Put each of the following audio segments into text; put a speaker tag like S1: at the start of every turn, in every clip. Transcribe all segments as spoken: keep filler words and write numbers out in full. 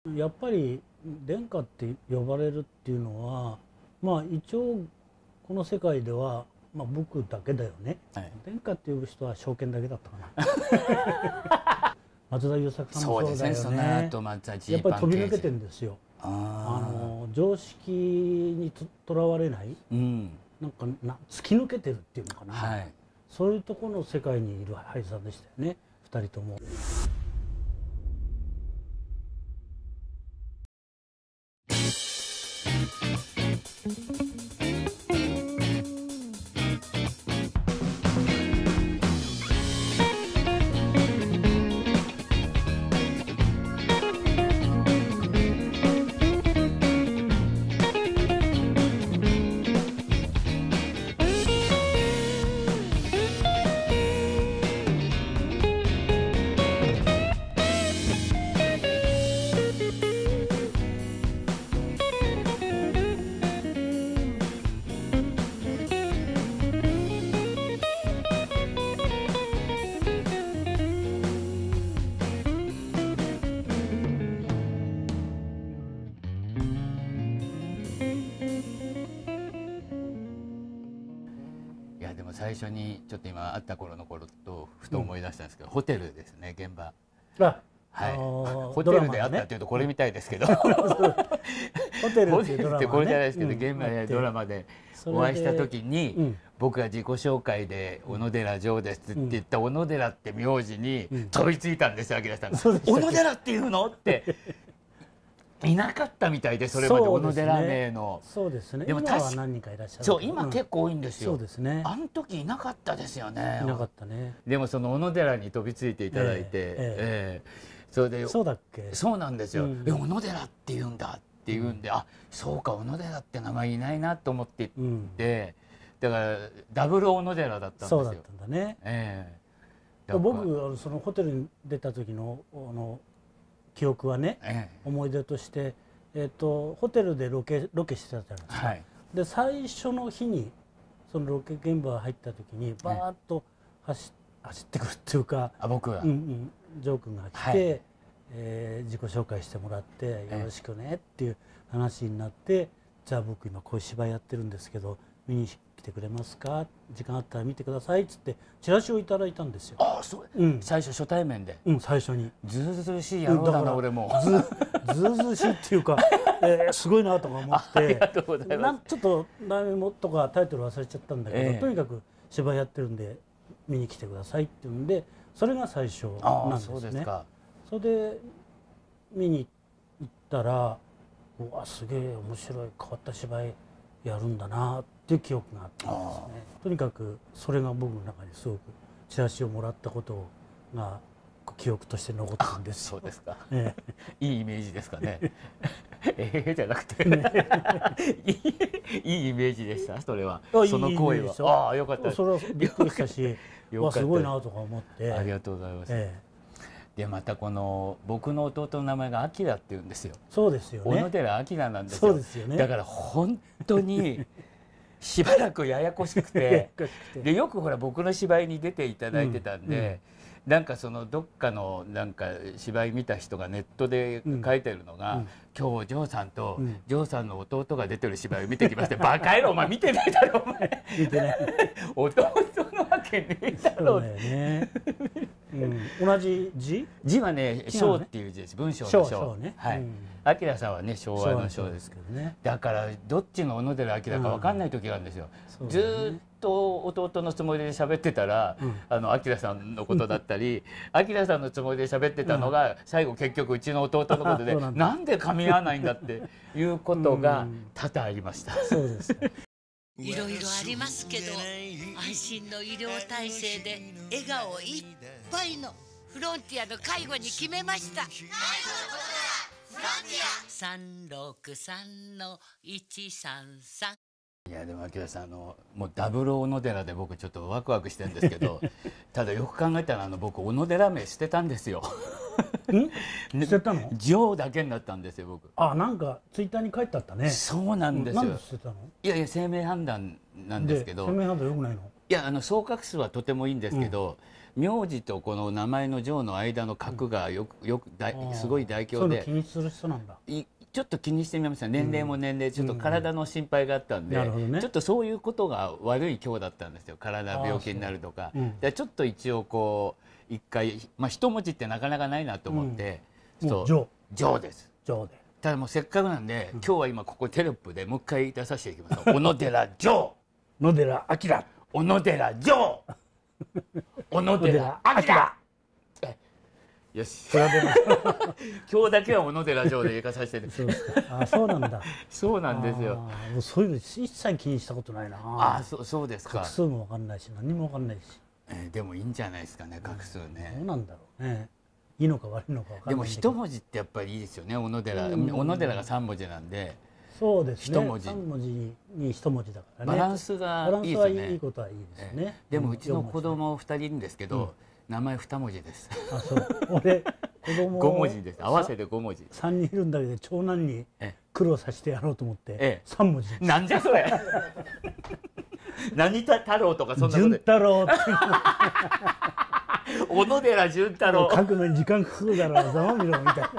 S1: やっぱり殿下って呼ばれるっていうのは、まあ一応この世界では、まあ、僕だけだよね、はい、殿下って呼ぶ人は証券だけだったかな。松田優作さんもそうだよね。そうですね、その後松田ジーパンやっぱり飛び抜けてるんですよ。あの常識にととらわれない、うん、なんかな突き抜けてるっていうのかな、はい、そういうところの世界にいる俳優さんでしたよね、ふたりとも。
S2: 最初にちょっと今会った頃の頃とふと思い出したんですけど、うん、ホテルですね、現場。
S1: あ、
S2: はい、ホテルで会ったっていうとこれみたいですけど、ホ
S1: テルって
S2: これじゃないですけど、現場でドラマでお会いした時に、僕が自己紹介で小野寺丈ですって言った小野寺って名字に飛びついたんですよ、明さんが。小野寺っていうのっていなかったみたいで、それまで小野寺名の。
S1: そうですね。でも今は何人かいらっしゃる。
S2: そう、今結構多いんですよ。
S1: そうですね。
S2: あの時いなかったですよね。
S1: いなかったね。
S2: でもその小野寺に飛びついていただいて、ええ、それで。
S1: そうだっけ。
S2: そうなんですよ。え、小野寺って言うんだって言うんで、あ、そうか、小野寺って名前いないなと思っていて、だからダブル小野寺だったんですよ。
S1: そうだったんだね。ええ。僕そのホテルに出た時のあの。記憶はね、ええ、思い出として、えー、とホテルでロケロケしてたじゃないですか、はい、で最初の日にそのロケ現場が入った時にバーッと走、ええ、走ってくるっていうか、
S2: あ、僕が、
S1: うんうん、ジョー君が来て、はい、えー、自己紹介してもらって「よろしくね」っていう話になって、ええ、じゃあ僕今こういう芝居やってるんですけど見に来てくれますか、時間あったら見てくださいっつってチラシをいただいたんですよ。
S2: ああ、そう、うん、最初初対面で。
S1: うん、最初に。
S2: ずうずうしい野郎だな、俺も。
S1: ずずうずうしいっていうか、えー、すごいなとか思って、なんちょっと題名とかタイトル忘れちゃったんだけど、えー、とにかく芝居やってるんで見に来てくださいっていうんで、それが最初なんですね。そうですか。それで見に行ったら、うわ、すげえ面白い変わった芝居やるんだなっていう記憶があったんですね。とにかくそれが僕の中にすごくチラシをもらったことが記憶として残ってるんですよ。
S2: そうですか。ええ、いいイメージですかね。ええじゃなくていいイメージでした。それは。その声は。ああ、よかった。
S1: それはびっくりしたし、わ、すごいなとか思って。
S2: ありがとうございます。ええ、でまたこの僕の弟の名前が明って言うんですよ。
S1: そうですよね。
S2: 小野寺明なんですよ。
S1: そうですよね。
S2: だから本当にしばらくややこしくて、でよくほら僕の芝居に出ていただいてたんで、うん、なんかそのどっかのなんか芝居見た人がネットで書いてるのが、うん、今日ジョーさんと、うん、ジョーさんの弟が出てる芝居を見てきまして、バカ野郎お前見てないだろお前。
S1: 見てない。
S2: 弟のわけねえだろう。
S1: ね。うん、同じ字？
S2: 字はね、章っていう字です。文章の章ね。はい。明さんはね、昭和の章ですけどね。だからどっちが小野寺明かわかんない時があるんですよ。ずっと弟のつもりで喋ってたら、あの明さんのことだったり、明さんのつもりで喋ってたのが最後結局うちの弟のことで、なんで噛み合わないんだっていうことが多々ありました。
S1: そうです。
S3: いろいろありますけど、安心の医療体制で笑顔いっぱいのフロンティアの介護に決めました。介護のことならフロンティアさんろくさんのいちさんさん。
S2: いやでも明さん、あのもうダブル小野寺で僕ちょっとワクワクしてるんですけど、ただよく考えたらあの僕小野寺名捨てたんですよ。
S1: ん？捨てたの？
S2: ジョーだけになったんですよ僕。
S1: あ、なんかツイッターに書いてあったね。
S2: そうなんですよ。
S1: なんで捨てたの？
S2: いやいや、姓名判断なんですけど。
S1: 姓名判断良くないの？
S2: いや、あの総画数はとてもいいんですけど、 名字とこの名前の上の間の角がよくよくだすごい大凶で、
S1: 気にする人なんだ。
S2: ちょっと気にしてみました。年齢も年齢、ちょっと体の心配があったんで、ちょっとそういうことが悪い今日だったんですよ。体病気になるとか、でちょっと一応こう一回、まあ一文字ってなかなかないなと思って、
S1: ジョ
S2: ーです。
S1: ジョーで。
S2: ただもうせっかくなんで、今日は今ここテロップでもう一回出させていきます。小野寺ジョー、
S1: 野寺明、
S2: 小野寺ジョー、小野寺明。よし。今日だけは小野寺城で行かさせて。
S1: そうですか。あ、そうなんだ。
S2: そうなんですよ。
S1: もうそういうの一切気にしたことないな。
S2: あ、そうそうですか。
S1: 画数もわかんないし、何もわかんないし。
S2: えー、でもいいんじゃないですかね、画数ね。
S1: どうなんだろうね。いいのか悪いのかわかんない。
S2: でも一文字ってやっぱりいいですよね。小野寺、小野寺が三文字なんで。
S1: そうですね。
S2: 一文字。
S1: 三文字に一文字だからね。
S2: バランスがいいですね。
S1: バランスはいいことはいいですね。
S2: でもうちの子供二人いるんですけど、名前二文字です。
S1: あ、そう。俺。子供
S2: ご文字です。合わせてご文字。
S1: 三人いるんだけど長男に苦労させてやろうと思って三文字。
S2: なんじゃそれ。何太郎とかそんなこと。
S1: 潤太郎って。
S2: 小野寺潤太郎。
S1: 書くのに時間かかるだろう。ざまみろみたい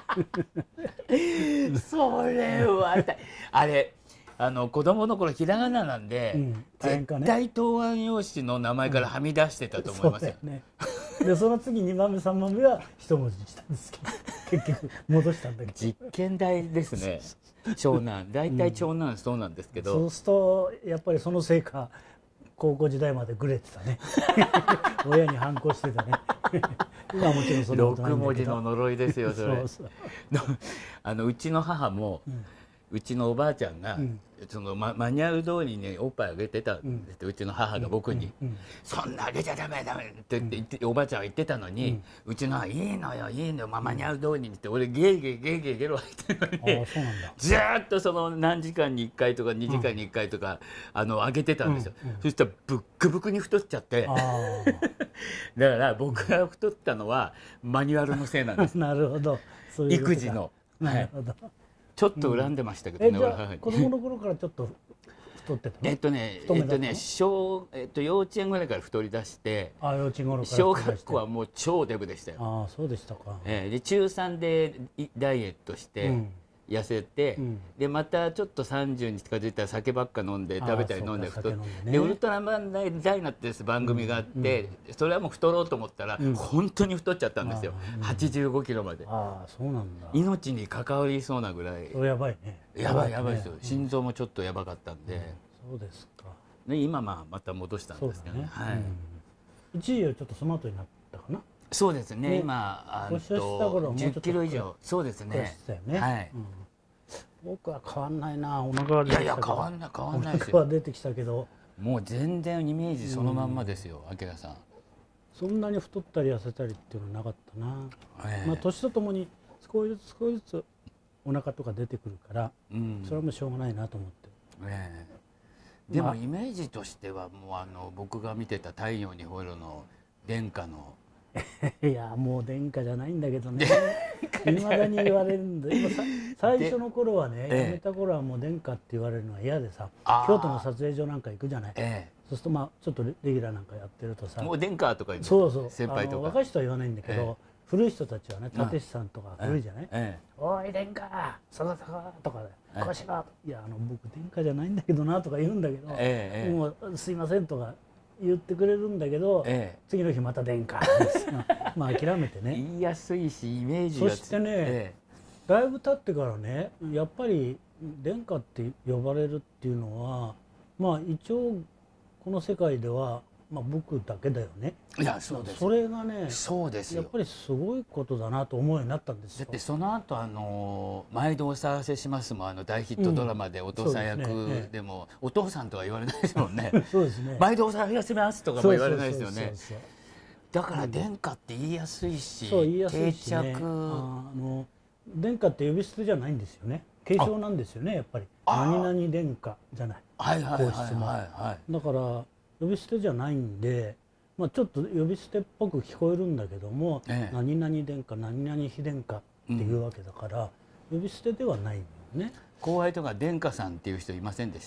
S2: な。それはあれ。あの子供の頃ひらがななんで、うん、絶対答案用紙の名前からはみ出してたと思いますよ。
S1: うん、ね。でその次にばんめさんばんめは一文字にしたんですけど結局戻したんだけど。
S2: 実験台ですね。長男大体長男そうなんですけど、
S1: うん、そうするとやっぱりそのせいか高校時代までグレてたね。親に反抗してたね。今はもちろんその
S2: ろく文字の呪いですよそれ。そうそう。あのうちの母も、うんうちのおばあちゃんが、うん、そのママニュアル通りにおっぱいあげてたんです、うん、うちの母が僕に、うんうん、そんなあげちゃダメダメって言って、うん、おばあちゃんは言ってたのに、うん、うちの母いいのよいいのよ、まあ、マニュアル通りにって俺ゲーゲーゲーゲーゲロ入ってるのにずーっとその何時間にいっかいとかにじかんにいっかいとか、うん、あのあげてたんですよ、うんうん、そしたらブックブクに太っちゃってだから僕が太ったのはマニュアルのせいなんです。
S1: なるほど。
S2: そういう育児の。なるほど。ちょっと恨んでましたけどね、
S1: うん、え子供の頃からちょっと太ってたの？
S2: えっとね、えっとね、小えっと幼稚園ぐらいから太り出して、
S1: あ、幼稚園頃から
S2: 小学校はもう超デブでしたよ。
S1: ああ、そうでしたか。
S2: えー、で中さんでダイエットして、うん、痩せて、うん、でまたちょっとさんじゅうに近づいたら酒ばっか飲んで食べたり飲んで太って、ね、でウルトラマンダイナってです番組があって、うん、それはもう太ろうと思ったら、うん、本当に太っちゃったんですよ、うん、はちじゅうごキロまで。
S1: ああ、そうなんだ。
S2: 命に関わりそうなぐらい。
S1: それやばいね。
S2: やばいやばいですよ、心臓もちょっとやばかったんで、
S1: そうですか。
S2: で今まあまた戻したんですけどね。はい。
S1: 一時はちょっとスマートになったかな。
S2: そうですね。今あのじゅっキロ以上。そうですね。はい。
S1: 僕は変わんないな。お腹は出てきたけど。
S2: いやいや変わんない変わんないです
S1: よ。お腹は出てきたけど。
S2: もう全然イメージそのまんまですよ、あきらさん。
S1: そんなに太ったり痩せたりっていうのはなかったな。まあ年とともに少しずつ少しずつお腹とか出てくるから、それはもうしょうがないなと思って。
S2: でもイメージとしてはもうあの僕が見てた「太陽にほえろ!」の殿下の
S1: いやもう殿下じゃないんだけどね。いまだに言われるんで、今さ最初の頃はね、辞めた頃はもう殿下って言われるのは嫌でさ、京都の撮影所なんか行くじゃない。ええ、そうするとまあちょっとレギュラーなんかやってるとさ、
S2: もう殿下とか言う、
S1: そうそう、
S2: 先輩とか
S1: 若い人は言わないんだけど、ええ、古い人たちはね、立石さんとか古いじゃない。ええ、おい殿下、そこそことかで、こうしろ、いやあの僕殿下じゃないんだけどなとか言うんだけど、ええ、もうすいませんとか言ってくれるんだけど、ええ、次の日また殿下まあ諦めてね。
S2: 言いやすいしイメージが
S1: そしてね、ええ、だいぶ経ってからね、やっぱり殿下って呼ばれるっていうのはまあ一応この世界ではまあ僕だけだよね。
S2: いやそうです。
S1: それがね、
S2: そうですよ。
S1: やっぱりすごいことだなと思うようになったんですよ。
S2: だってその後あの毎度お騒がせしますもあの大ヒットドラマでお父さん役でもお父さんとは言われないですもんね。
S1: そうですね。
S2: 毎度お騒がせしますとかも言われないですよね。だから殿下って言いやすいし、
S1: そう言いやすいしね。
S2: 定着。あ
S1: の殿下って呼び捨てじゃないんですよね。継承なんですよね、やっぱり。何々殿下じゃない。
S2: はいはいはい。
S1: だから呼び捨てじゃないんで、まあちょっと呼び捨てっぽく聞こえるんだけども、ええ、何々殿下、何々妃殿下っていうわけだから、うん、呼び捨てではないんだよね。
S2: 後輩とか殿下さんっていう人いませんでした？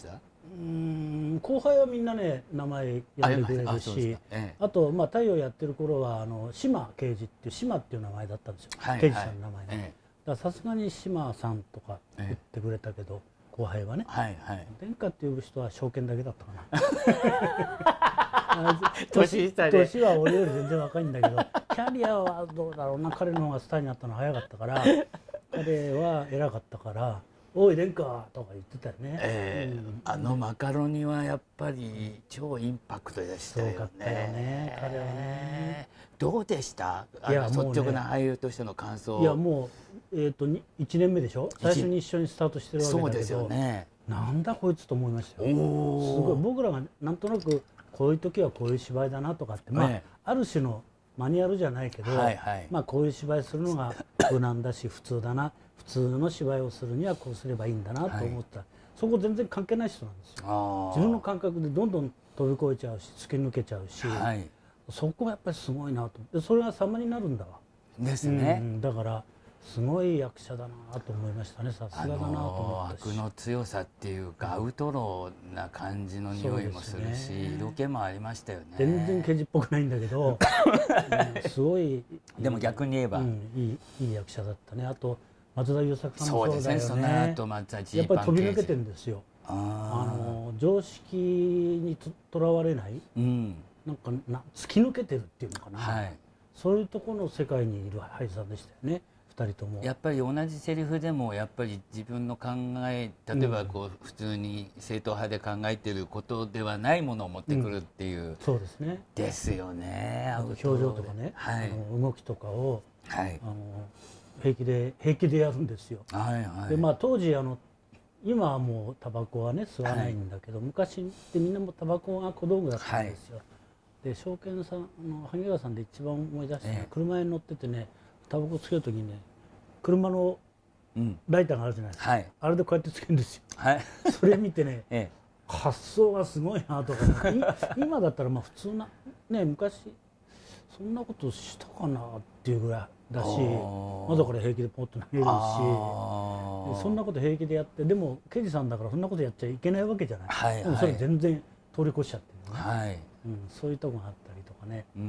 S1: うん後輩はみんなね名前呼んでくれるし、あ, あ,、ええ、あと、まあ、太陽やってる頃はあの島刑事っていう島っていう名前だったんですよ、はい、刑事さんの名前ね、ええ、さすがに島さんとか言ってくれたけど、ええ、後輩はね、はいはい、殿下っていう人は証券だけだったかな年, 年は俺より全然若いんだけどキャリアはどうだろうな、彼の方がスターになったの早かったから彼は偉かったから「おい殿下」とか言ってたよね、
S2: えーうん、あのマカロニはやっぱり超インパクトでしたよね。
S1: そうかったよね彼はね。
S2: どうでした？あの率直な俳優としての感想。
S1: いやもう、えー、といちねんめでしょ、最初に一緒にスタートしてるわけだけど、
S2: そうですよね、
S1: なんだこいつと思いましたよ。すごい僕らがなんとなくこういう時はこういう芝居だなとかって、まあ、ね、ある種のマニュアルじゃないけど、はいはい、まあこういう芝居するのが無難だし普通だな、普通の芝居をするにはこうすればいいんだなと思った、はい、そこ全然関係ない人なんですよ。自分の感覚でどんどん飛び越えちゃうし突き抜けちゃうし、はい、そこがやっぱりすごいなと思って、それが様になるんだわ。
S2: ですね、
S1: うん、だからすごい役者だなと思いましたね。さすがだなと思ったし、
S2: 悪の強さっていうか、アウトローな感じの匂いもするし、ね、色気もありましたよね。
S1: 全然刑事っぽくないんだけどうん、すごい
S2: でも逆に言えば、うん、
S1: いい、いい役者だったね。あと松田優作さんもそうだよね。そうですね、その後松田ジーパン刑事やっぱり飛び抜けてるんですよ。あの常識にととらわれない、うん、なんかな突き抜けてるっていうのかな、はい、そういうところの世界にいる俳優さんでしたよね。ふたりとも
S2: やっぱり同じセリフでもやっぱり自分の考え、例えばこう、うん、普通に正統派で考えていることではないものを持ってくるっていう、うん、
S1: そうですね
S2: ですよね。
S1: 表情とかね、はい、あの動きとかを、はい、あの平気で平気でやるんですよ。はいはい、でまあ当時あの今はもうタバコはね吸わないんだけど、はい、昔ってみんなもタバコが小道具だったんですよ。はい、で証券さんの萩原さんで一番思い出したのは、ええ、車に乗っててねタバコつけるときにね車のライターがあるじゃないですか、うん、はい、あれでこうやってつけるんですよ。はい、それ見てね、ええ、発想がすごいなとか、ね、今だったらまあ普通なね昔そんなことしたかなっていうぐらいだし、まだこれ平気でポッと投げるし、そんなこと平気でやって、でも刑事さんだからそんなことやっちゃいけないわけじゃない、はいはい、でもそれ全然通り越しちゃってるね、はい、うん、そういうとこがあったりとかね、うん、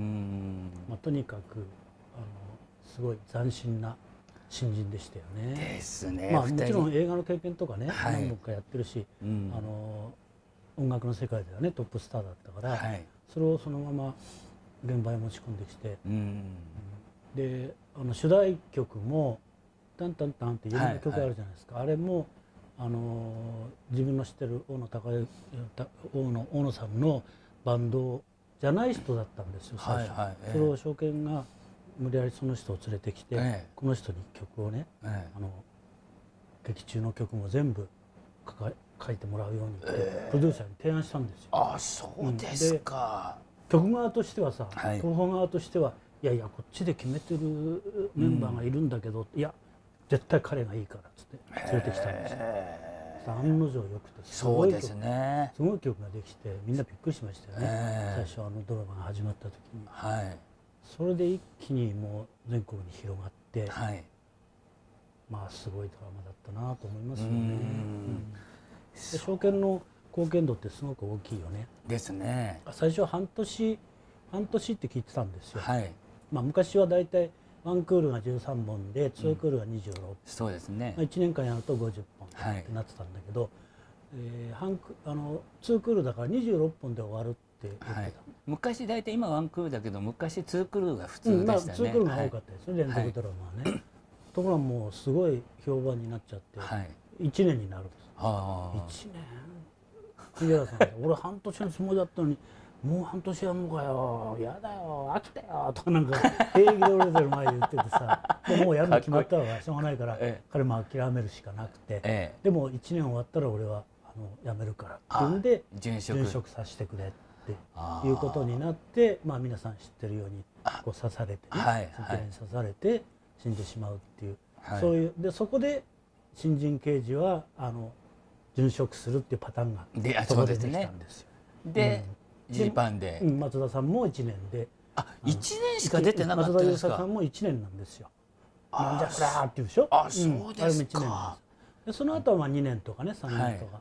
S1: まあ、とにかくあのすごい斬新な新人でしたよね。
S2: ですね。
S1: まあもちろん映画の経験とかね、はい、何本かやってるし、うん、あの音楽の世界ではねトップスターだったから、はい、それをそのまま現場へ持ち込んできて、うん、であの主題曲も「タンタンタン」って有名な曲あるじゃないですか、はいはい、あれもあの自分の知ってる大野高大野大野さんのバンドじゃない人だったんですよ最初、はいはい、えー、それを証券が無理やりその人を連れてきて、ええ、この人に曲をね、ええ、あの劇中の曲も全部書いてもらうようにって、ええ、プロデューサーに提案したんですよ。
S2: あ、そうですか。
S1: うん、曲側としてはさ、はい、東宝側としてはいやいやこっちで決めてるメンバーがいるんだけど、うん、いや絶対彼がいいからっつって連れてきたんですよ。ええ、案の定よくてすごい曲、そうですね、すごい曲ができてみんなびっくりしましたよね、ええ、最初あのドラマが始まった時に。はい、それで一気にもう全国に広がって、はい、まあすごいドラマだったなと思いますよね。うん、で証券の貢献度ってすごく大きいよね。
S2: ですね。
S1: 最初は半年半年って聞いてたんですよ。はい、まあ昔はだいたいワンクールがじゅうさんぼんでツークールがにじゅうろっぽん、うん、そうですね。まあいちねんかんやるとごじゅっぽんってなってたんだけど、はい、えー、半あのツークールだからにじゅうろっぽんで終わるって言ってた、はい、
S2: 昔大体今ワンクールだけど昔ツークールが普通でしたね。うん、まあ、
S1: ツークールが多かったですね、はい、連続ドラマはね、はい、ところがもうすごい評判になっちゃって、はい、いちねんになるんです。いちねん杉原さん俺半年のつもりだったのにもう半年やるのかよ、やだよ、飽きたよとかなんか平気で俺たちの前で言っててさ、でもうやるの決まったらしょうがないから、ええ、彼も諦めるしかなくて、ええ、でもいちねん終わったら俺はあの辞めるからっていうんで殉職させてくれっていうことになって、まあ皆さん知ってるようにこう刺されてね、はいはい、に刺されて死んでしまうっていう、はい、そういうでそこで新人刑事はあの殉職するっていうパターンがそこでできたんですよ。
S2: で、ジーパンで、
S1: うん、松田さんもいちねんで、
S2: あ、いちねんしか出てなかったんですか。
S1: 松田優作さんもいちねんなんですよ。なんじゃこりゃーって言うでしょ。
S2: あ、そうですか。
S1: でその後はまあにねんとかねさんねんとか、はい、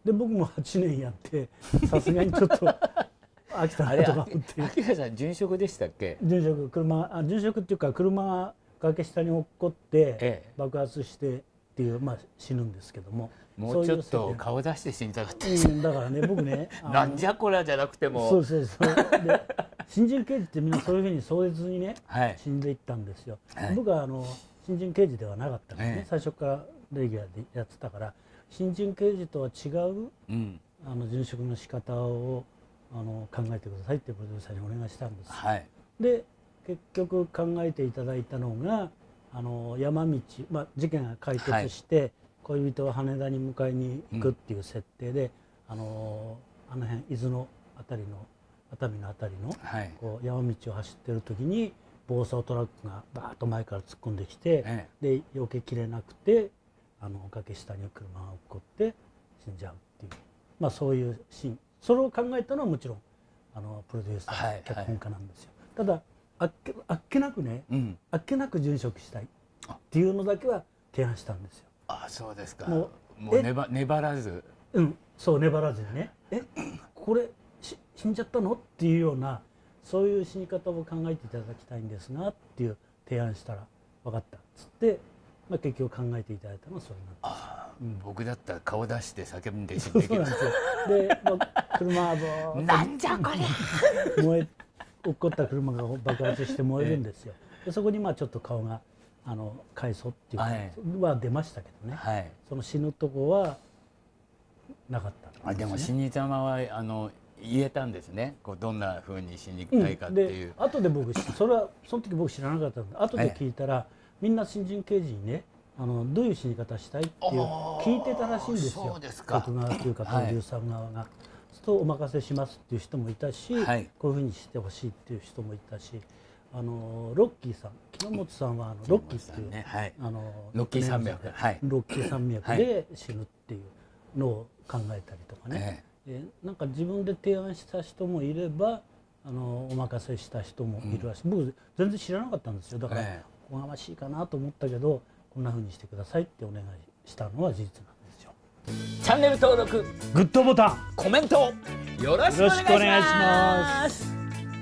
S1: で僕もはちねんやってさすがにちょっと飽きたなとか思って。
S2: 明さん殉職でしたっけ？
S1: 殉職、車あ殉職っていうか車が崖下に落っこって爆発してっていう、まあ死ぬんですけども。
S2: もうちょっと顔出して死んだかった。
S1: うん、だからね僕ね
S2: なんじゃこりゃじゃなくても
S1: そうそうそうで新人刑事ってみんなそういうふうに壮絶にね、はい、死んでいったんですよ、はい、僕はあの新人刑事ではなかったからね、はい、最初からレギュラーでやってたから新人刑事とは違う、うん、あの殉職の仕方をあの考えてくださいってプロデューサーにお願いしたんです、はい、で結局考えていただいたのがあの山道、まあ、事件が解決して、はい、恋人は羽田に迎えに行くっていう設定で、うん、あのあの辺伊豆の辺りの熱海の辺りの、はい、こう山道を走ってる時に暴走トラックがバーッと前から突っ込んできて、ええ、で避けきれなくてあの崖下に車が落っこって死んじゃうっていう、まあ、そういうシーンそれを考えたのはもちろんあのプロデューサー、はい、脚本家なんですよ。ただあっけあっけなくね、うん、あっけなく殉職したいっていうのだけは提案したんですよ。
S2: あ、そうですか。もう、もう粘粘らず、
S1: うん、そう粘らずにね、え、これし死んじゃったのっていうようなそういう死に方を考えていただきたいんですがっていう提案したら分かったっつって、まあ、結局考えていただいたのはそれなんです。
S2: あ、うん、僕だったら顔出して叫んで死んで
S1: そうなんですよ。で、まあ、車はボーッと
S2: なんじゃこれ
S1: 燃え落っこった車が爆発して燃えるんですよ。でそこにまあちょっと顔があの海藻っていうか、はい、は出ましたけどね、はい、その死ぬとこはなかったんですね。
S2: あ、でも死に様はあの言えたんですね。こうどんな風に死にたいかっていう。
S1: うん、で後で僕それはその時僕知らなかったんで後で聞いたら、はい、みんな新人刑事にねあのどういう死に方したいっていう聞いてたらしいんですよ。僕側というかプロデューサー側が。はい、そうするとお任せしますっていう人もいたし、はい、こういうふうにしてほしいっていう人もいたし。あのロッキーさん木本さんはあのロッキーっていう、ね、はい、あの
S2: ロッキー山脈、はい、
S1: ロッキー山脈で死ぬっていうのを考えたりとかね、ええ、なんか自分で提案した人もいればあのお任せした人もいるらしい、うん、僕全然知らなかったんですよ。だから、ええ、おこがましいかなと思ったけどこんなふうにしてくださいってお願いしたのは事実なんですよ。
S2: チャンネル登録
S1: グッドボタン
S2: コメントよろしくお願いします。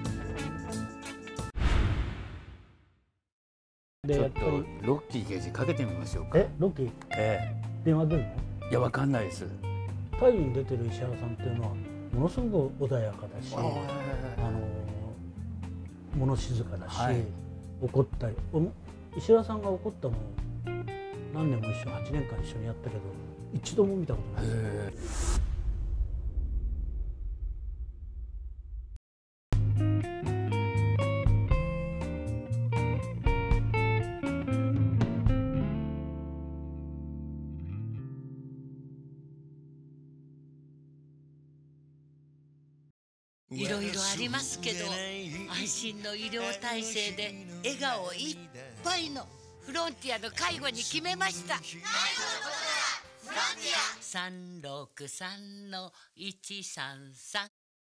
S2: ちょっとロッキー刑事かけてみましょうか。
S1: え、ロッキー？ええ。電話出るの？
S2: いや、わかんないです。
S1: タイに出てる石原さんっていうのはものすごく穏やかだし、あの物静かだし、はい、怒ったり、石原さんが怒ったの何年も一緒はちねんかん一緒にやったけど一度も見たことないです。
S3: いろいろありますけど安心の医療体制で笑顔いっぱいのフロンティアの介護に決めました。介護のことならフロンティア さんろくさんのいちさんさん